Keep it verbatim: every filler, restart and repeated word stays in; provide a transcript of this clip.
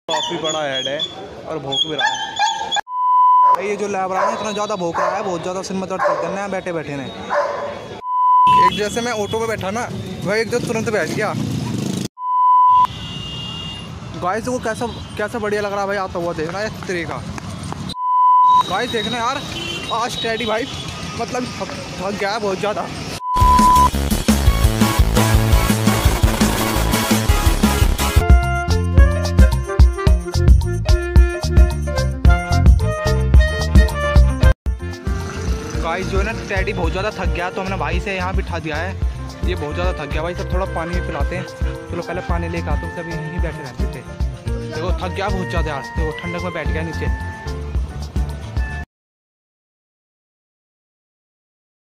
काफ़ी बड़ा हेड है और भौंक भी रहा है भाई। ये जो लैब रहा है इतना ज़्यादा भौंक रहा है, बहुत ज़्यादा सिर में दर्द कर देना है बैठे बैठे ने। एक जैसे मैं ऑटो पे बैठा ना, वह एक जो तुरंत बैठ गया। गाइस वो कैसा कैसा बढ़िया लग रहा है भाई, आता हुआ देखना है इस तरीका। गाइस देखना यार, आज स्टडी भाई मतलब थक गया है बहुत ज़्यादा। गाइस जो है ना टैडी बहुत ज़्यादा थक गया, तो हमने भाई से यहाँ बिठा दिया है। ये बहुत ज़्यादा थक गया भाई, सब थोड़ा पानी भी पिलाते हैं। चलो पहले पानी लेकर आते हैं, सब यहीं बैठे रहते थे। देखो थक गया बहुत ज़्यादा यार, देखो ठंडक में बैठ गया नीचे।